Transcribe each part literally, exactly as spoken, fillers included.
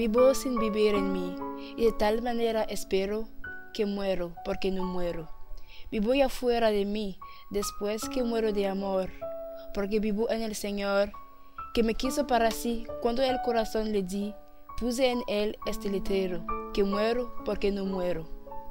Vivo sin vivir en mí, y de tal manera espero que muero porque no muero. Vivo ya fuera de mí, después que muero de amor, porque vivo en el Señor, que me quiso para sí cuando el corazón le di. Puse en él este letrero, que muero porque no muero.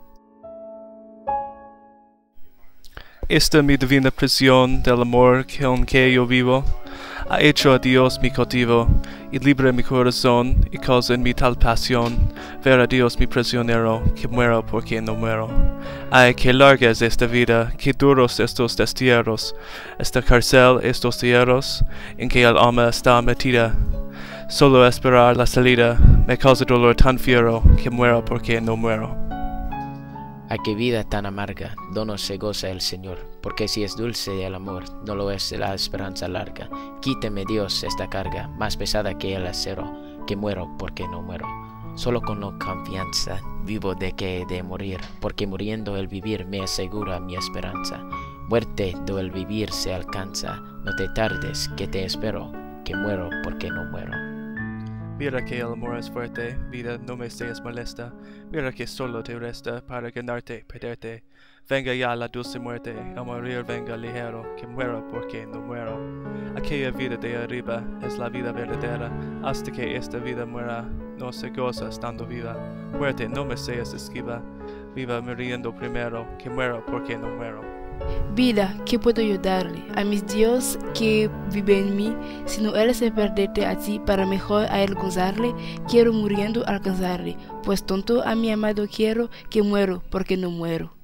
Esta mi divina prisión del amor con que yo vivo, ha hecho a Dios mi cautivo, y libre mi corazón, y causa en mi tal pasión, ver a Dios mi prisionero, que muero porque no muero. Ay, qué larga es esta vida, qué duros estos destierros, esta cárcel, estos hierros, en que el alma está metida. Solo esperar la salida, me causa dolor tan fiero, que muero porque no muero. A qué vida tan amarga, dono se goza el Señor, porque si es dulce el amor, no lo es la esperanza larga. Quíteme Dios esta carga, más pesada que el acero, que muero porque no muero. Solo con la confianza vivo de que he de morir, porque muriendo el vivir me asegura mi esperanza. Muerte do el vivir se alcanza, no te tardes, que te espero, que muero porque no muero. Mira que el amor es fuerte, vida, no me seas molesta. Mira que solo te resta para ganarte, perderte. Venga ya la dulce muerte, a morir venga ligero, que muero porque no muero. Aquella vida de arriba es la vida verdadera, hasta que esta vida muera, no se goza estando viva. Muerte, no me seas esquiva, viva muriendo primero, que muero porque no muero. Vida, ¿qué puedo yo darle a mis Dios que vive en mí? Sino Él se perderte a ti para mejor a Él gozarle, quiero muriendo alcanzarle, pues tonto a mi amado quiero, que muero porque no muero.